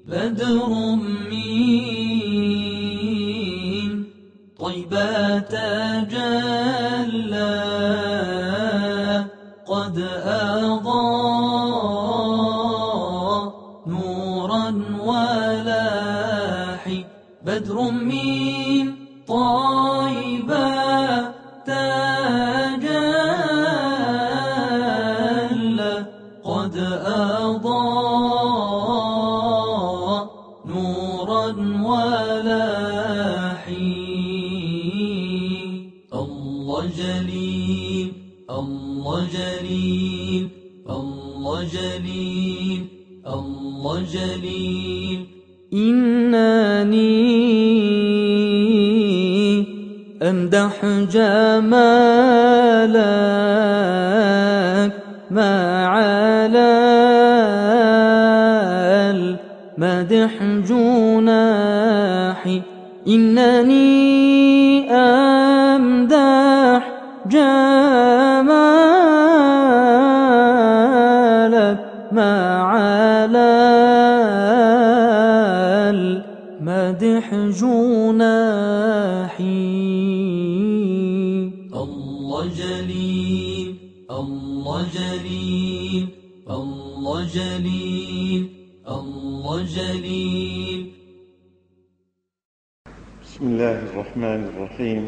بدر من طيبة تجلى قد أضاء نورا ولاحي. بدر من طيبة تجلى قد أضاء نورا ولاحي. الله جليل الله جليل الله جليل الله جليل. إنني أمدح جمالك ما على المدح جناحي. إنني أمدح جمالك ما على المدح جناحي. الله جليل الله جليل الله جليل الله جليل. بسم الله الرحمن الرحيم.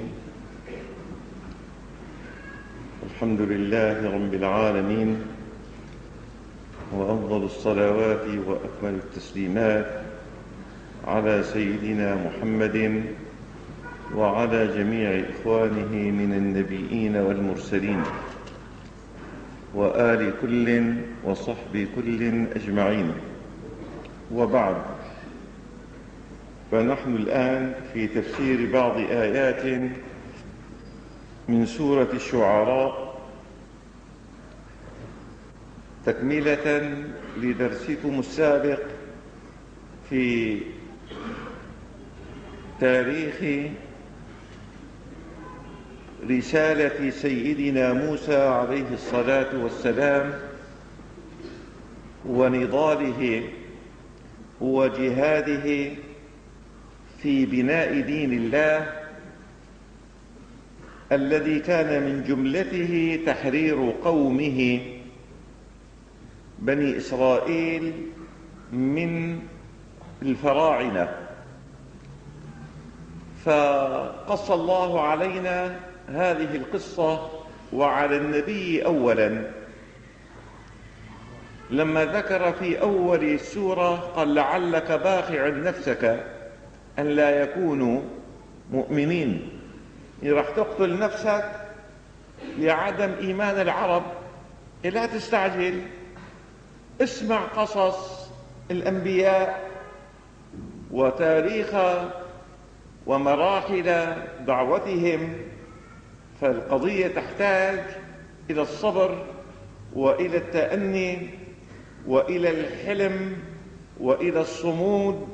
الحمد لله رب العالمين، وأفضل الصلوات وأكمل التسليمات على سيدنا محمد وعلى جميع إخوانه من النبيين والمرسلين وآل كل وصحب كل أجمعين، وبعد. فنحن الآن في تفسير بعض آيات من سورة الشعراء تكملة لدرسكم السابق في تاريخ رسالة سيدنا موسى عليه الصلاة والسلام ونضاله وجهاده في بناء دين الله، الذي كان من جملته تحرير قومه بني إسرائيل من الفراعنة. فقص الله علينا هذه القصة وعلى النبي أولا لما ذكر في أول السورة قال: لعلك باخع نفسك أن لا يكونوا مؤمنين. راح تقتل نفسك لعدم إيمان العرب، لا تستعجل، اسمع قصص الأنبياء وتاريخ ومراحل دعوتهم. فالقضية تحتاج إلى الصبر وإلى التأني وإلى الحلم وإلى الصمود.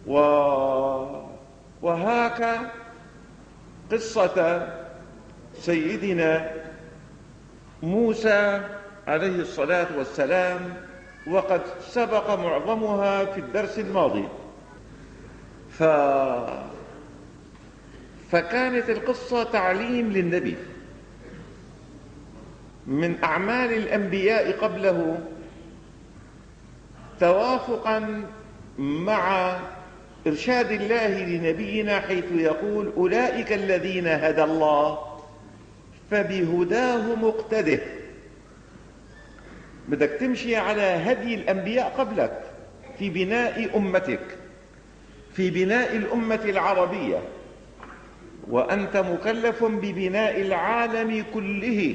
وهاك قصة سيدنا موسى عليه الصلاة والسلام، وقد سبق معظمها في الدرس الماضي. فكانت القصة تعليم للنبي من أعمال الأنبياء قبله، توافقا مع إرشاد الله لنبينا، حيث يقول: أولئك الذين هدى الله فبهداه مقتده. بدك تمشي على هدي الأنبياء قبلك في بناء أمتك، في بناء الأمة العربية، وأنت مكلف ببناء العالم كله،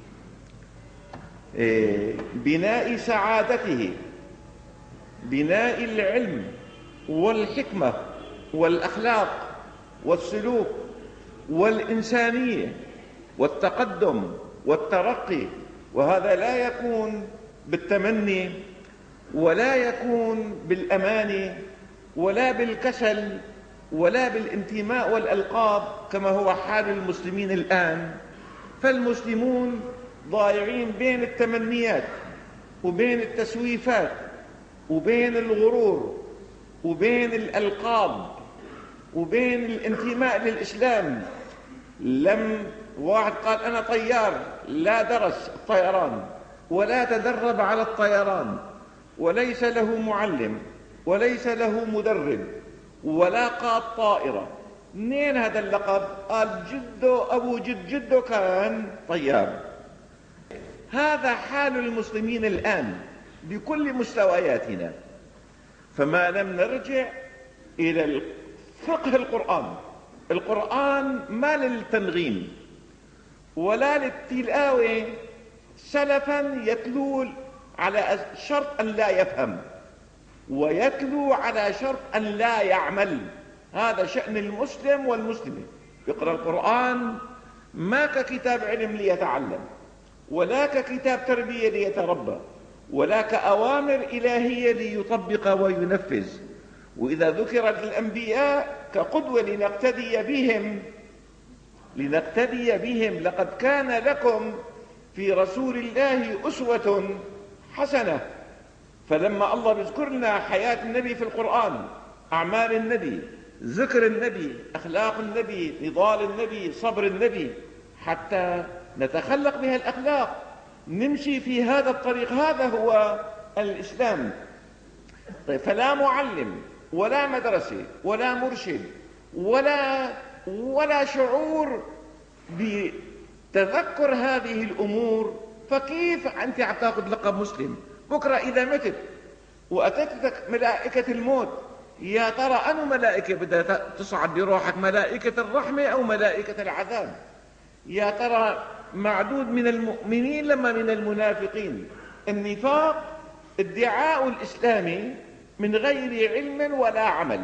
بناء سعادته، بناء العلم والحكمة والأخلاق والسلوك والإنسانية والتقدم والترقي. وهذا لا يكون بالتمني ولا يكون بالأماني ولا بالكسل ولا بالانتماء والألقاب كما هو حال المسلمين الآن. فالمسلمون ضايعين بين التمنيات وبين التسويفات وبين الغرور وبين الألقاب وبين الانتماء للإسلام. لم واحد قال أنا طيار، لا درس الطيران ولا تدرب على الطيران وليس له معلم وليس له مدرب ولا قاد طائرة، منين هذا اللقب؟ قال جده أبو جده كان طيار. هذا حال المسلمين الآن بكل مستوياتنا. فما لم نرجع إلى فقه القرآن ما للتنغيم ولا للتلاوة سلفا يتلو على شرط أن لا يفهم ويتلو على شرط أن لا يعمل. هذا شأن المسلم والمسلمة. يقرأ القرآن ما ككتاب علم ليتعلم ولا ككتاب تربية ليتربى ولا كأوامر إلهية ليطبق وينفذ. وإذا ذكرت الأنبياء كقدوة لنقتدي بهم. لقد كان لكم في رسول الله أسوة حسنة. فلما الله بيذكر لنا حياة النبي في القرآن، أعمال النبي، ذكر النبي، أخلاق النبي، نضال النبي، صبر النبي، حتى نتخلق بها الأخلاق، نمشي في هذا الطريق. هذا هو الإسلام. طيب، فلا معلم ولا مدرسة ولا مرشد ولا شعور بتذكر هذه الأمور. فكيف أنت عم تاخذ لقب مسلم؟ بكرة إذا متت وأتتك ملائكة الموت، يا ترى أنو ملائكة بدها تصعد بروحك؟ ملائكة الرحمة أو ملائكة العذاب؟ يا ترى معدود من المؤمنين لما من المنافقين؟ النفاق ادعاء الإسلام من غير علم ولا عمل.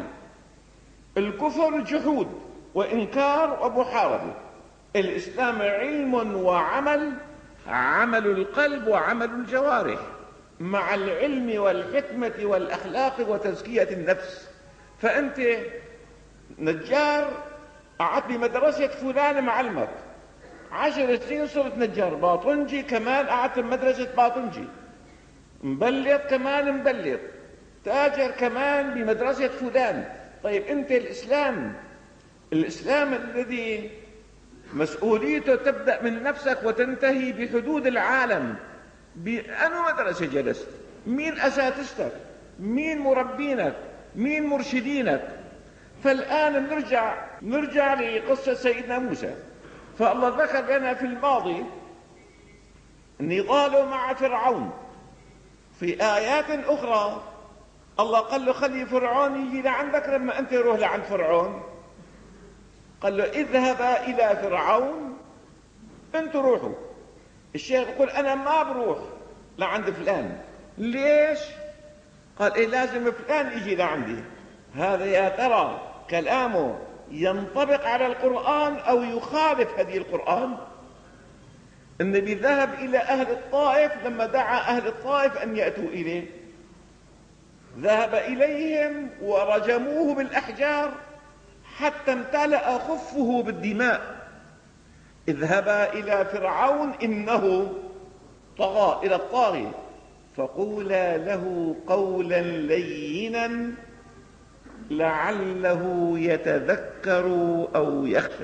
الكفر جحود وإنكار ومحاربة. الإسلام علم وعمل، عمل القلب وعمل الجوارح مع العلم والحكمة والأخلاق وتزكية النفس. فأنت نجار، قعدت بمدرسة فلان معلمك 10 سنين، صرت نجار. باطنجي كمان قعدت بمدرسة باطنجي. مبلط كمان مبلط. تاجر كمان بمدرسة فلان. طيب أنت الإسلام الذي مسؤوليته تبدأ من نفسك وتنتهي بحدود العالم، بأنو مدرسة جلست؟ مين أساتذتك؟ مين مربينك؟ مين مرشدينك؟ فالآن نرجع لقصة سيدنا موسى. فالله ذكر لنا في الماضي نضاله مع فرعون. في آيات أخرى الله قال له خلي فرعون يجي لعندك. لما أنت روح لعند فرعون قال له اذهبا إلى فرعون، أنتوا روحوا. الشيخ يقول أنا ما بروح لعند فلان. ليش؟ قال إيه لازم فلان يجي لعندي. هذا يا ترى كلامه ينطبق على القرآن أو يخالف هدي القرآن؟ النبي ذهب إلى أهل الطائف لما دعا أهل الطائف أن يأتوا إليه، ذهب إليهم ورجموه بالأحجار حتى امتلأ خفه بالدماء. اذهبا إلى فرعون إنه طغى، إلى الطاغي، فقولا له قولا لينا لعله يتذكر أو يخشى.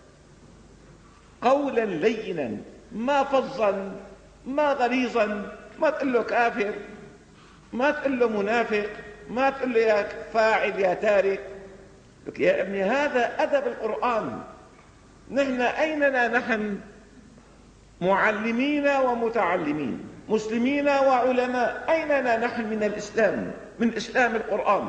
قولا لينا، ما فظا ما غليظا. ما تقول له كافر، ما تقول له منافق، ما تقول له يا فاعل يا تارك. لك يا ابني هذا أدب القرآن. نحن أيننا نحن معلمين ومتعلمين، مسلمين وعلماء؟ أيننا نحن من الإسلام، من إسلام القرآن؟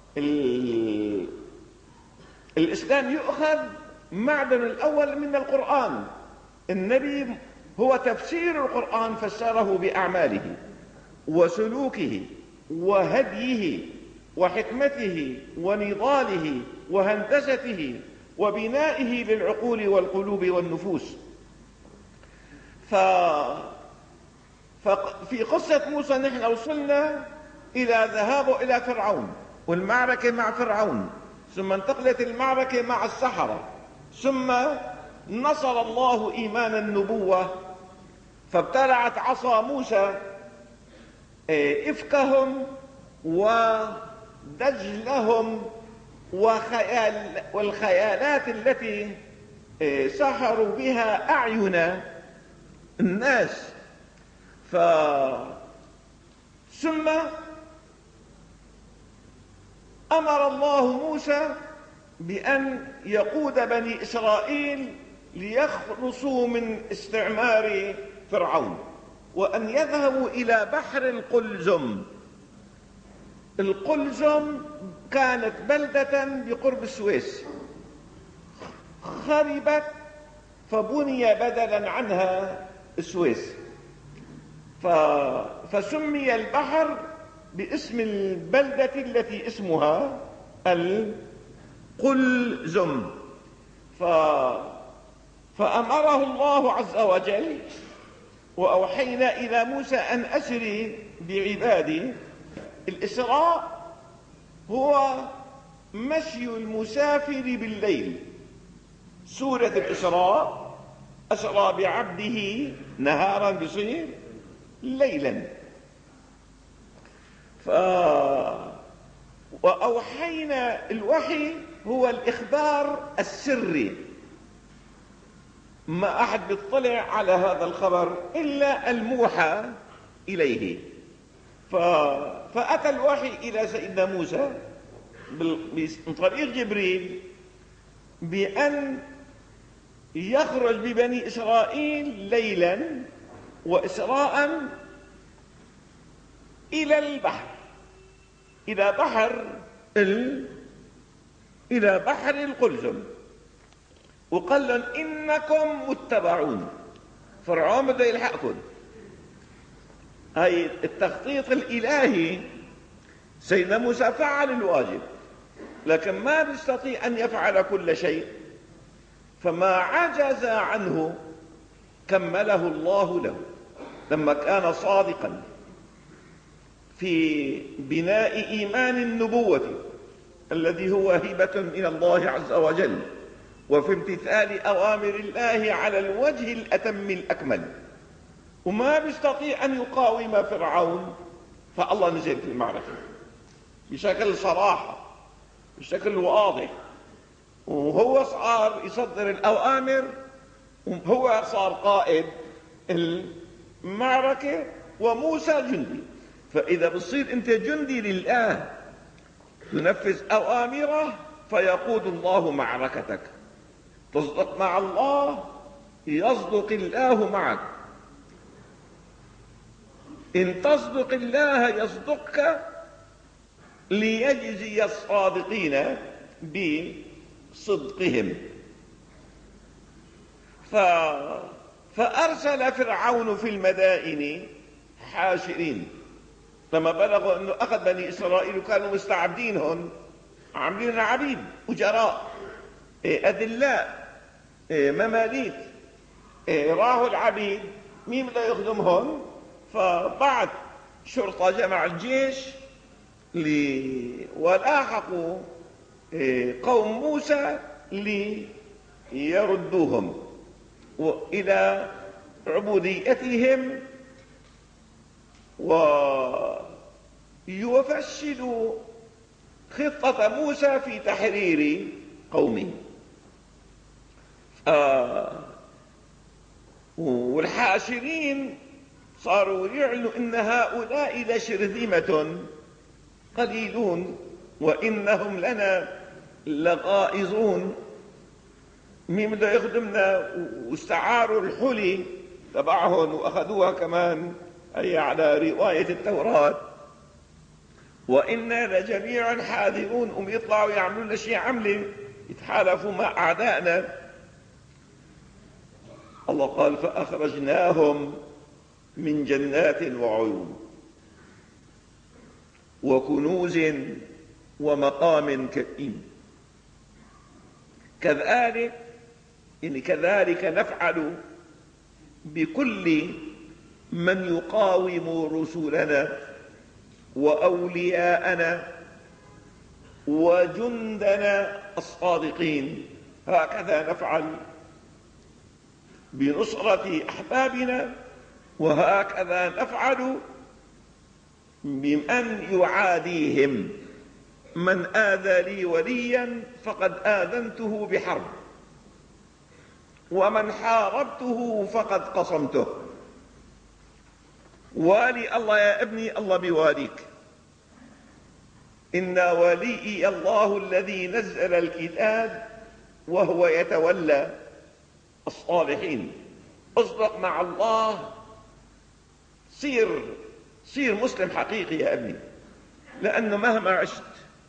الإسلام يؤخذ معدن الأول من القرآن. النبي هو تفسير القرآن، فسره بأعماله وسلوكه وهديه وحكمته ونضاله وهندسته وبنائه للعقول والقلوب والنفوس. ففي قصة موسى نحن وصلنا إلى ذهابه إلى فرعون والمعركة مع فرعون، ثم انتقلت المعركة مع السحرة، ثم نصر الله إيمان النبوة، فابتلعت عصا موسى إفكهم دجلهم والخيالات التي سحروا بها أعين الناس. ثم أمر الله موسى بأن يقود بني إسرائيل ليخلصوا من استعمار فرعون، وأن يذهبوا إلى بحر القلزم. القلزم كانت بلدة بقرب السويس، خربت فبني بدلا عنها السويس، فسمي البحر باسم البلدة التي اسمها القلزم. فأمره الله عز وجل: وأوحينا إلى موسى أن أسري بعبادي. الإسراء هو مشي المسافر بالليل. سورة الإسراء أسرى بعبده نهارا بصير ليلا. وأوحينا، الوحي هو الإخبار السري، ما أحد بيطلع على هذا الخبر إلا الموحى إليه. فأتى الوحي إلى سيدنا موسى من طريق جبريل بأن يخرج ببني إسرائيل ليلا وإسراء إلى البحر، إلى بحر القلزم، وقال لهم: إنكم متبعون. فرعون بده يلحقكم. هاي التخطيط الإلهي. سيدنا موسى فعل الواجب، لكن ما بيستطيع أن يفعل كل شيء، فما عجز عنه كمله الله له لما كان صادقا في بناء إيمان النبوة الذي هو هبة من الله عز وجل، وفي امتثال أوامر الله على الوجه الأتم الأكمل، وما بيستطيع أن يقاوم فرعون، فالله نزل في المعركة بشكل صراحة، بشكل واضح، وهو صار يصدر الأوامر، وهو صار قائد المعركة، وموسى جندي. فإذا بتصير أنت جندي لله تنفذ أوامره، فيقود الله معركتك. تصدق مع الله يصدق الله معك. إن تصدق الله يصدقك ليجزي الصادقين بصدقهم. فأرسل فرعون في المدائن حاشرين. لما بلغوا أنه أخذ بني إسرائيل وكانوا مستعبدينهم، عاملين عبيد أجراء أذلاء مماليك، راحوا العبيد، مين بده يخدمهم؟ فبعد شرطة جمع الجيش ولاحقوا قوم موسى ليردوهم إلى عبوديتهم ويفشلوا خطة موسى في تحرير قومه. والحاشرين صاروا يعلنوا إن هؤلاء لشرذمة قليلون وإنهم لنا لغائظون. مين بده يخدمنا؟ واستعاروا الحلي تبعهم وأخذوها كمان، أي على رواية التوراة، وإنا لجميع حاذرون. يطلعوا يعملوا لنا شيء عملة، يتحالفوا مع أعدائنا. الله قال: فأخرجناهم من جنات وعيون وكنوز ومقام كريم. كذلك نفعل بكل من يقاوم رسلنا وأولياءنا وجندنا الصادقين. هكذا نفعل بنصرة أحبابنا، وهكذا نفعل بمن يعاديهم. من آذى لي وليا فقد آذنته بحرب، ومن حاربته فقد قصمته. والي الله يا ابني، الله بيواليك. إن وليي الله الذي نزل الكتاب وهو يتولى الصالحين. اصدق مع الله، صير مسلم حقيقي يا ابني، لأنه مهما عشت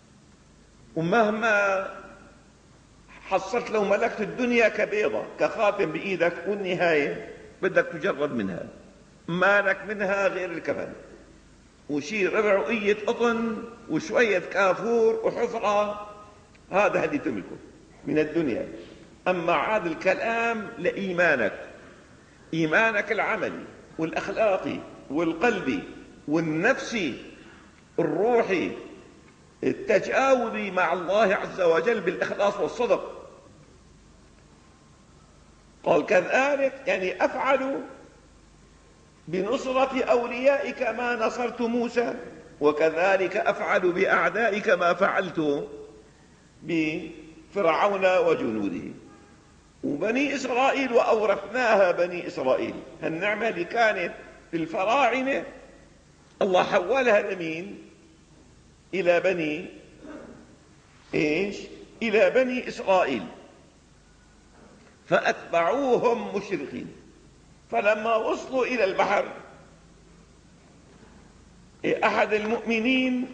ومهما حصلت لو ملكت الدنيا كبيضة كخاتم بإيدك، والنهاية بدك تجرد منها، مالك منها غير الكفن وشي ربع وقية قطن وشوية كافور وحفرة، هذا اللي تملكه من الدنيا. أما عاد الكلام لإيمانك، إيمانك العملي والأخلاقي والقلبي والنفسي الروحي التجاوبي مع الله عز وجل بالإخلاص والصدق. قال كذلك يعني أفعل بنصرة أوليائك ما نصرت موسى، وكذلك أفعل بأعدائك ما فعلت بفرعون وجنوده. وبني إسرائيل وأورثناها بني إسرائيل، هالنعمة اللي كانت في الفراعنة الله حولها لمين؟ إلى بني إيش؟ إلى بني إسرائيل، فأتبعوهم مشرقين. فلما وصلوا إلى البحر، أحد المؤمنين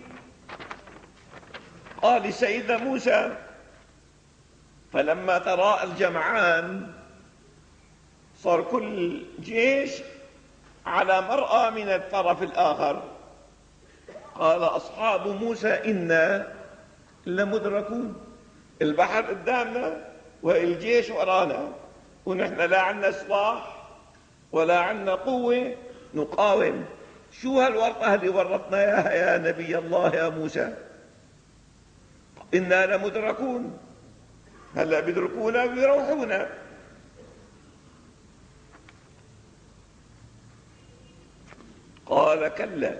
قال لسيدنا موسى فلما تراءى الجمعان صار كل جيش على مرأى من الطرف الآخر، قال أصحاب موسى إنا لمدركون، البحر قدامنا والجيش ورانا، ونحن لا عنا سلاح ولا عنا قوة نقاوم. شو هالورطة اللي ورطنا اياها يا نبي الله يا موسى؟ إنا لمدركون، هلا بيدركونا ويروحونا. قال كلا،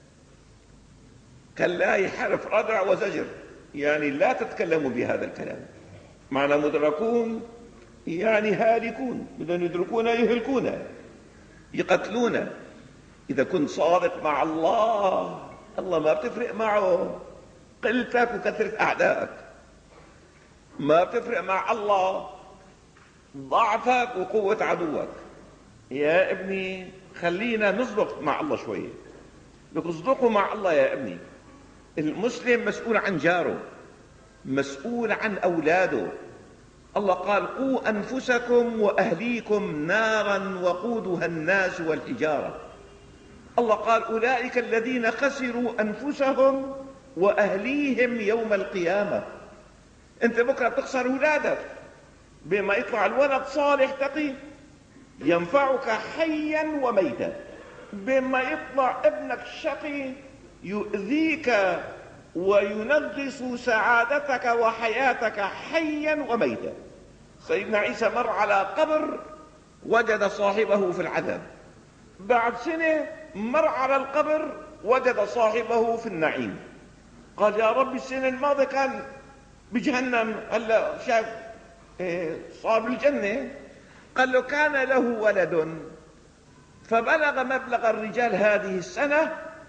كلا هي حرف ردع وزجر، يعني لا تتكلموا بهذا الكلام. معنى مدركون يعني هالكون، بدهم يدركونا يهلكونا يقتلونا. إذا كنت صادق مع الله، الله ما بتفرق معه قلتك وكثرة أعدائك، ما بتفرق مع الله ضعفك وقوة عدوك. يا ابني خلينا نصدق مع الله شوية. لك اصدقوا مع الله يا ابني. المسلم مسؤول عن جاره، مسؤول عن أولاده. الله قال قوا أنفسكم وأهليكم نارا وقودها الناس والحجارة. الله قال أولئك الذين خسروا أنفسهم وأهليهم يوم القيامة. أنت بكرة بتخسر أولادك، بما يطلع الولد صالح تقي ينفعك حيا وميتا، بما يطلع ابنك شقي يؤذيك وينغص سعادتك وحياتك حيا وميتا. سيدنا عيسى مر على قبر وجد صاحبه في العذاب، بعد سنة مر على القبر وجد صاحبه في النعيم. قال يا رب السنة الماضية كان بجهنم، هلا شاف صار بالجنة. قال له كان له ولد فبلغ مبلغ الرجال هذه السنة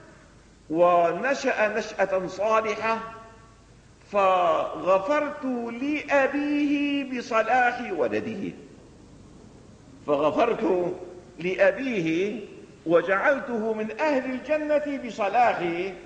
ونشأ نشأة صالحة، فغفرت لأبيه بصلاح ولده، فغفرت لأبيه وجعلته من أهل الجنة بصلاح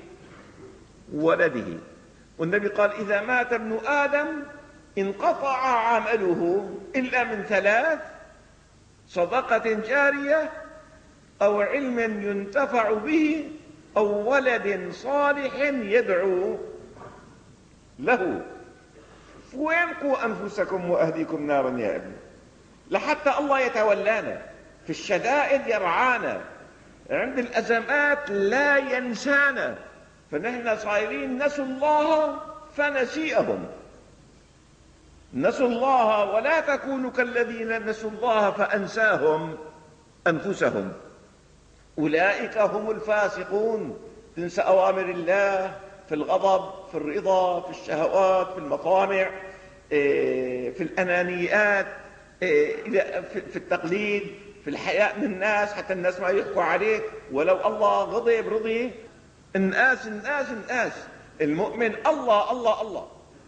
ولده. والنبي قال إذا مات ابن آدم انقطع عمله إلا من ثلاث: صدقة جارية أو علم ينتفع به أو ولد صالح يدعو له. وين قوا أنفسكم وأهليكم نارا يا ابني، لحتى الله يتولانا في الشدائد يرعانا، عند الأزمات لا ينسانا. فنحن صايرين نسوا الله فنسيئهم، نسوا الله ولا تكونوا كالذين نسوا الله فأنساهم أنفسهم، أولئك هم الفاسقون. تنسى أوامر الله، في الغضب، في الرضا، في الشهوات، في المطامع، في الأنانيات، في التقليد، في الحياء من الناس حتى الناس ما يحكوا عليك، ولو الله غضب رضي. الناس الناس الناس، المؤمن الله الله الله.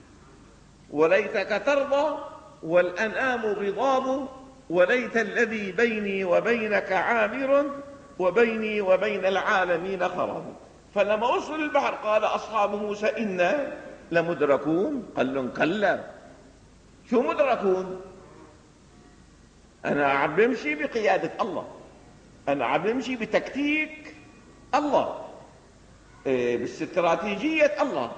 وليتك ترضى والأنام غضاب، وليت الذي بيني وبينك عامر، وبيني وبين العالمين خراب. فلما وصلوا للبحر قال أصحاب موسى إنا لمدركون. قال لهم كلا. شو مدركون؟ أنا عم بمشي بقيادة الله، أنا عم بمشي بتكتيك الله، باستراتيجية الله.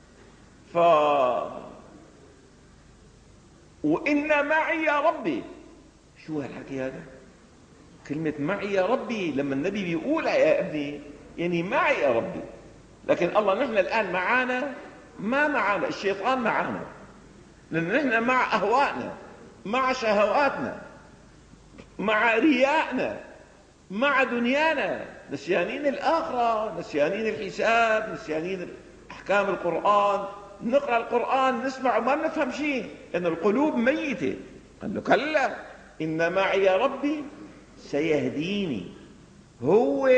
وإن معي يا ربي. شو هالحكي هذا؟ كلمة معي يا ربي لما النبي بيقولها يا ابني يعني معي يا ربي. لكن الله نحن الآن معانا؟ ما معانا، الشيطان معانا، لأن نحن مع أهوائنا، مع شهواتنا، مع ريائنا، مع دنيانا، نسيانين الآخرة، نسيانين الحساب، نسيانين أحكام القرآن. نقرأ القرآن نسمع وما نفهم شيء، إن القلوب ميتة. قال له كلا إن معي ربي سيهديني. هو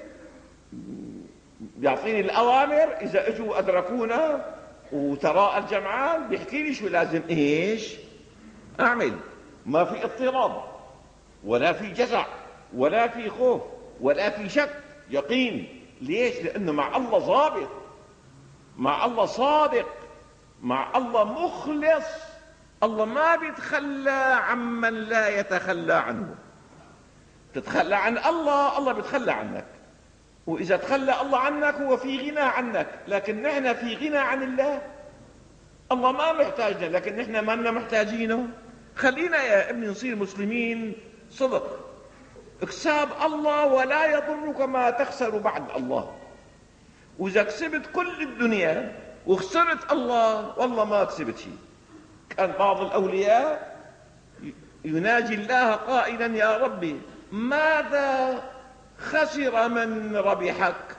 بيعطيني الأوامر، إذا اجوا أدركونا وتراءى الجمعان بيحكي لي شو لازم إيش أعمل. ما في اضطراب ولا في جزع ولا في خوف ولا في شك، يقين. ليش؟ لأنه مع الله ضابط، مع الله صادق، مع الله مخلص. الله ما بيتخلى عمن لا يتخلى عنه. تتخلى عن الله، الله بيتخلى عنك. وإذا تخلى الله عنك هو في غنى عنك، لكن نحن في غنى عن الله. الله ما محتاجنا لكن نحن ما لنا محتاجينه. خلينا يا ابني نصير مسلمين صدق. اكساب الله ولا يضرك ما تخسر بعد الله. وإذا كسبت كل الدنيا وخسرت الله والله ما كسبت شيء. كان بعض الأولياء يناجي الله قائلا يا ربي ماذا خسر من ربحك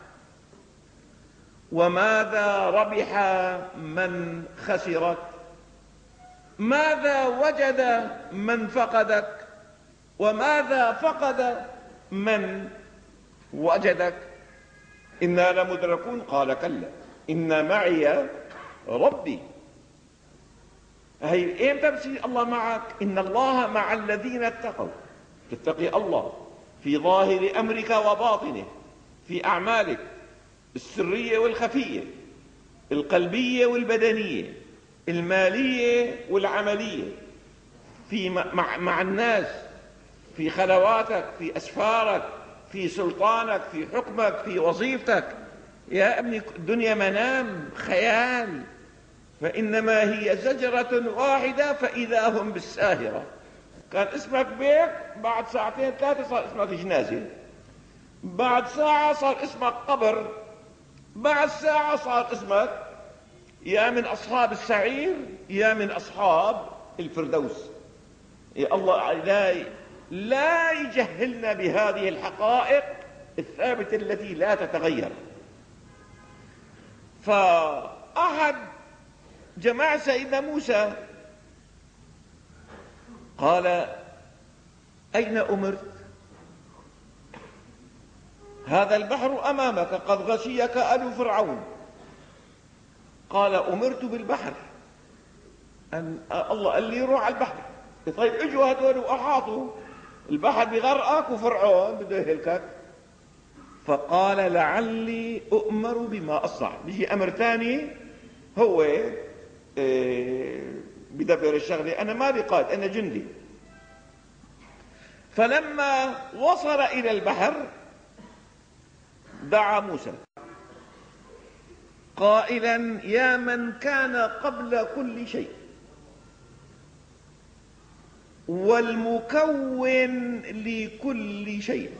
وماذا ربح من خسرك؟ ماذا وجد من فقدك وماذا فقد من وجدك؟ إنا لمدركون. قال كلا إن معي ربي. هي إمتى بصير الله معك؟ إن الله مع الذين اتقوا. تتقي الله في ظاهر أمرك وباطنه، في أعمالك السرية والخفية، القلبية والبدنية، المالية والعملية، في مع الناس، في خلواتك، في أسفارك، في سلطانك، في حكمك، في وظيفتك. يا ابني الدنيا منام خيال، فإنما هي زجرة واحدة فإذا هم بالساهرة. كان اسمك بيت، بعد ساعتين ثلاثة صار اسمك جنازة، بعد ساعة صار اسمك قبر، بعد ساعة صار اسمك يا من أصحاب السعير يا من أصحاب الفردوس. يا الله لا يجهلنا بهذه الحقائق الثابتة التي لا تتغير. فأحد جماعة سيدنا موسى قال أين أمرت؟ هذا البحر أمامك قد غشيك آل فرعون. قال أمرت بالبحر، الله قال لي روح على البحر. طيب اجوا هذول وأحاطوا البحر بغرقك وفرعون بده يهلكك. فقال لعلي أؤمر بما أصنع. بيجي أمر ثاني هو بدبر الشغلة، أنا ما بقائد، أنا جندي. فلما وصل إلى البحر دعا موسى قائلا يا من كان قبل كل شيء والمكون لكل شيء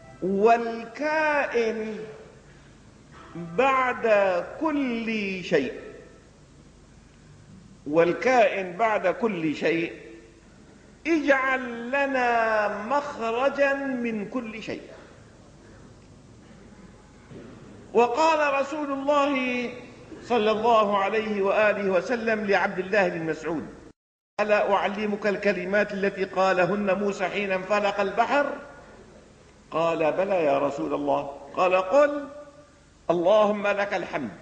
والكائن بعد كل شيء، والكائن بعد كل شيء، اجعل لنا مخرجا من كل شيء. وقال رسول الله صلى الله عليه وآله وسلم لعبد الله بن مسعود: ألا أعلمك الكلمات التي قالهن موسى حين انفلق البحر؟ قال: بلى يا رسول الله. قال: قل: اللهم لك الحمد،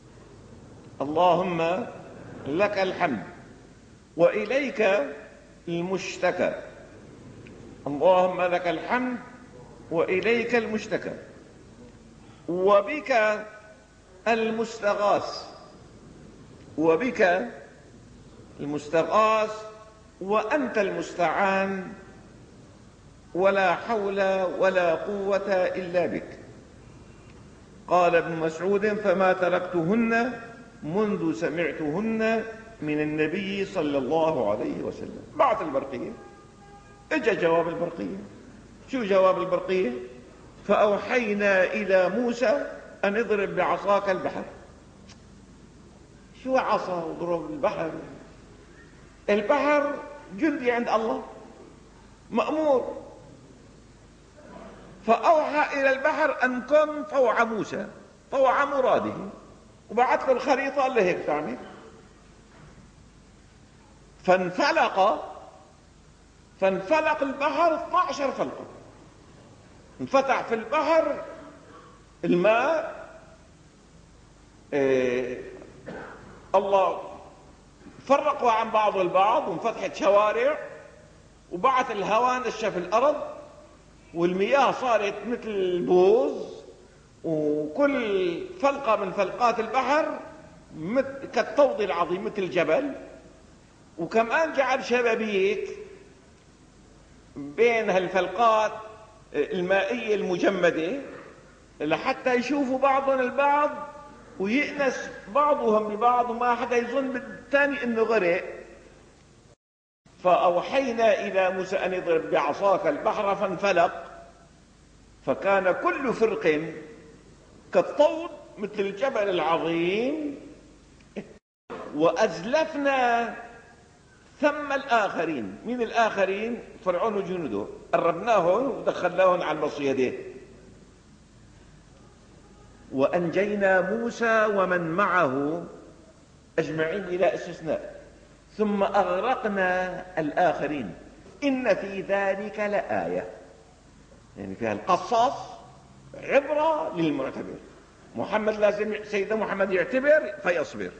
اللهم لك الحمد، وإليك المشتكى، اللهم لك الحمد وإليك المشتكى، وبك المستغاث، وبك المستغاث، وأنت المستعان، ولا حول ولا قوة إلا بك. قال ابن مسعود: فما تركتهن منذ سمعتهن من النبي صلى الله عليه وسلم. بعد البرقية اجى جواب البرقية. شو جواب البرقية؟ فأوحينا إلى موسى أن اضرب بعصاك البحر. شو عصا وضرب البحر؟ البحر جندي عند الله، مأمور. فأوحى إلى البحر أن كن طوع موسى، طوع مراده، وبعث له الخريطة اللي هيك تعمل. فانفلق البحر 12 فلقة، انفتح في البحر الماء. الله فرقوا عن بعض البعض، وانفتحت شوارع، وبعث الهواء نشف الأرض، والمياه صارت مثل البوز، وكل فلقة من فلقات البحر كالطود العظيم مثل الجبل. وكمان جعل شبابيك بين هالفلقات المائية المجمدة لحتى يشوفوا بعضهم البعض ويأنس بعضهم ببعض، وما حدا يظن بالثاني انه غرق. فأوحينا إلى موسى أن اضرب بعصاك البحر فانفلق، فكان كل فرق كالطود مثل الجبل العظيم. وأزلفنا ثم الآخرين. من الآخرين؟ فرعون وجنوده، قربناهم ودخلناهم على المصيدة. وأنجينا موسى ومن معه أجمعين بلا استثناء، ثم أغرقنا الآخرين. إن في ذلك لآية، يعني فيها القصص عبرة للمعتبر. محمد لازم، سيدنا محمد يعتبر فيصبر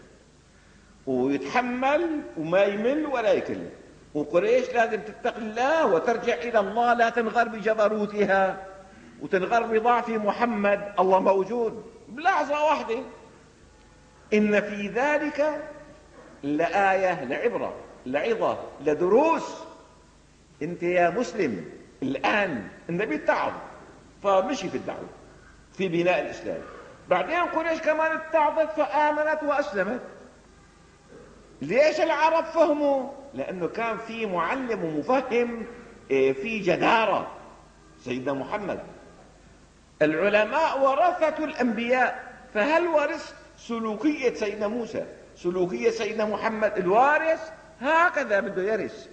ويتحمل وما يمل ولا يكل. وقريش لازم تتقي الله وترجع إلى الله، لا تنغر بجبروتها وتنغر بضعف محمد. الله موجود بلحظة واحدة. إن في ذلك لآية، لعبرة، لعظة، لدروس. انت يا مسلم الآن النبي اتعظ فمشي في الدعوة في بناء الإسلام. بعدين قريش كمان اتعظت فآمنت وأسلمت. ليش العرب فهموا؟ لأنه كان في معلم ومفهم في جدارة، سيدنا محمد. العلماء ورثة الأنبياء، فهل ورث سلوكية سيدنا موسى، سلوكية سيدنا محمد؟ الوارث هكذا بده يرث.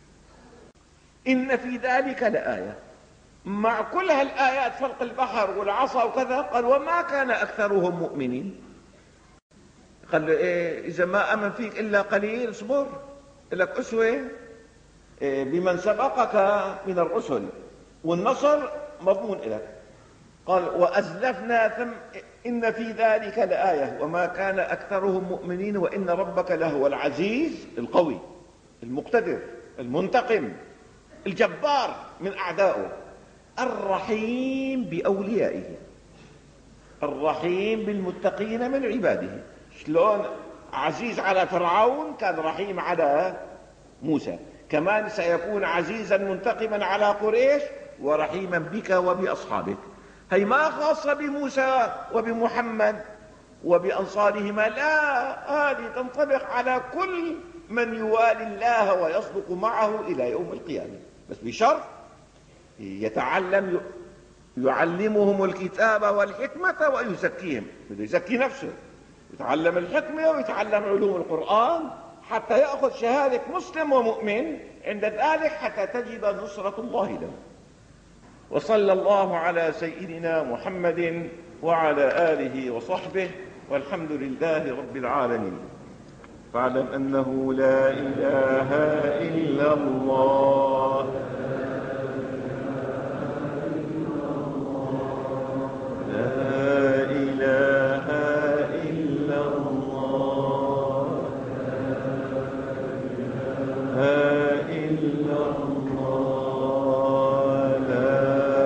إن في ذلك لآية. مع كل هالآيات، فلق البحر والعصا وكذا، قال: وما كان أكثرهم مؤمنين. قال له: إيه إذا ما أمن فيك إلا قليل اصبر، لك أسوة بمن سبقك من الرسل، والنصر مضمون لك. قال: وأزلفنا ثم إن في ذلك لآية وما كان أكثرهم مؤمنين وإن ربك لهو العزيز القوي المقتدر المنتقم الجبار من أعدائه، الرحيم بأوليائه، الرحيم بالمتقين من عباده. شلون عزيز على فرعون كان رحيم على موسى، كمان سيكون عزيزا منتقما على قريش ورحيما بك وبأصحابك. هي ما خاصة بموسى وبمحمد وبأنصارهما، لا، هذه تنطبق على كل من يوالي الله ويصدق معه إلى يوم القيامة، بس بشرط يعلمهم الكتاب والحكمة ويزكيهم. بده يزكي نفسه، يتعلم الحكمة ويتعلم علوم القرآن حتى يأخذ شهادة مسلم ومؤمن. عند ذلك حتى تجد نصرة الله له. وصلى الله على سيدنا محمد وعلى آله وصحبه والحمد لله رب العالمين. فاعلم أنه لا إله إلا الله. لا إله إلا الله. لا إلا الله. لا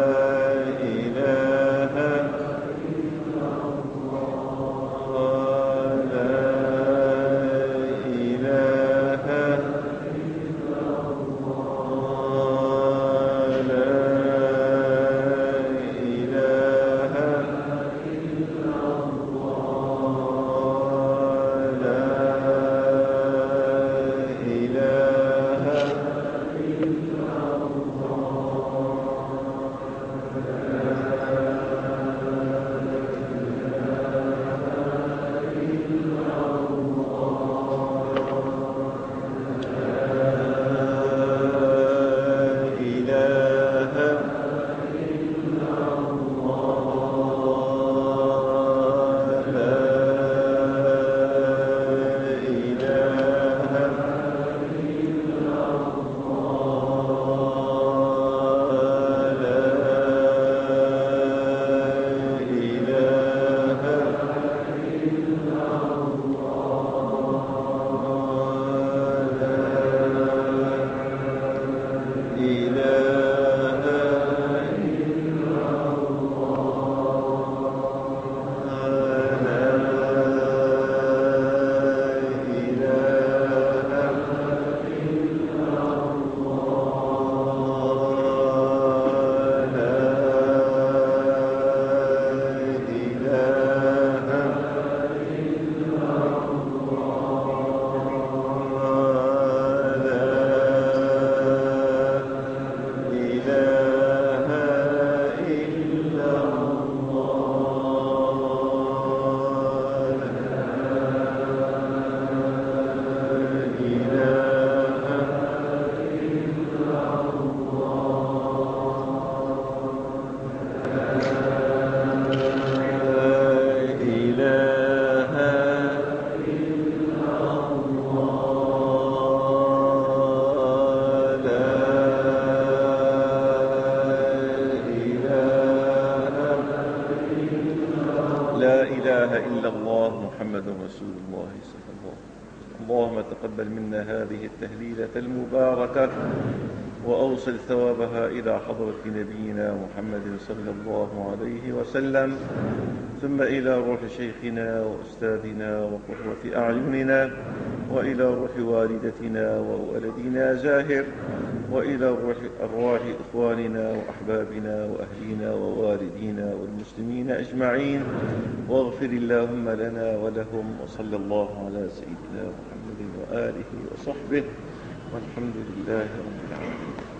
إله إلا الله. لا إله إلا الله. لا إله إلا الله. لا إله إلا إلا الله محمد رسول الله صلى الله عليه وسلم. اللهم تقبل منا هذه التهليلة المباركة وأوصل ثوابها إلى حضرة نبينا محمد صلى الله عليه وسلم، ثم إلى روح شيخنا وأستاذنا وقرة أعيننا، وإلى روح والدتنا وولدنا زاهر، وإلى أرواح إخواننا وأحبابنا وأهلنا ووالدينا والمسلمين أجمعين، واغفر اللهم لنا ولهم، وصلى الله على سيدنا محمد وآله وصحبه، والحمد لله رب العالمين.